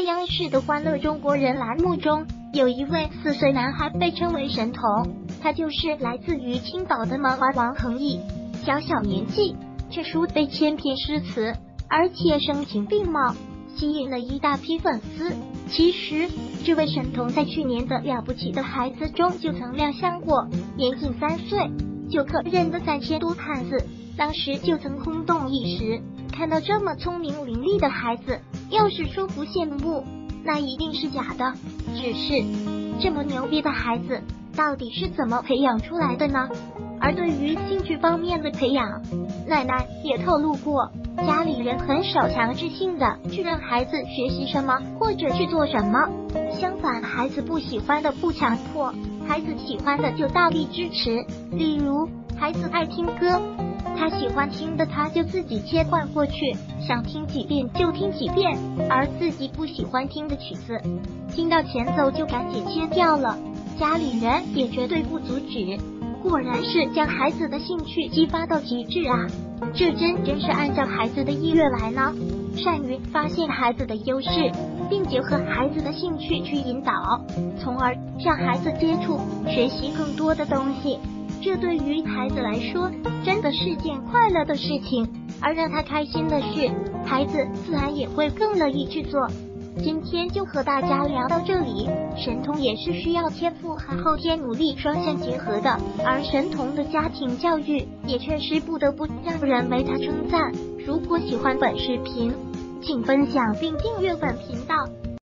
央视的《欢乐中国人》栏目中，有一位4岁男孩被称为神童，他就是来自于青岛的萌娃王恒毅。小年纪却熟背千篇诗词，而且声情并茂，吸引了一大批粉丝。其实这位神童在去年的《了不起的孩子》中就曾亮相过，年仅3岁就可认得3000多汉字，当时就曾轰动一时。看到这么聪明伶俐的孩子，要是说不羡慕，那一定是假的。只是这么牛逼的孩子到底是怎么培养出来的呢？而对于兴趣方面的培养，奶奶也透露过，家里人很少强制性的去让孩子学习什么或者去做什么，相反，孩子不喜欢的不强迫，孩子喜欢的就大力支持。例如孩子爱听歌，他喜欢听的他就自己切换过去，想听几遍就听几遍，而自己不喜欢听的曲子，听到前奏就赶紧切掉了，家里人也绝对不阻止。果然是将孩子的兴趣激发到极致啊！这真是按照孩子的意愿来呢，善于发现孩子的优势，并结合孩子的兴趣去引导，从而让孩子接触学习更多的东西。这对于孩子来说真的是件快乐的事情，而让他开心的事，孩子自然也会更乐意去做。今天就和大家聊到这里。神童也是需要天赋和后天努力双向结合的，而神童的家庭教育也确实不得不让人为他称赞。如果喜欢本视频，请分享并订阅本频道。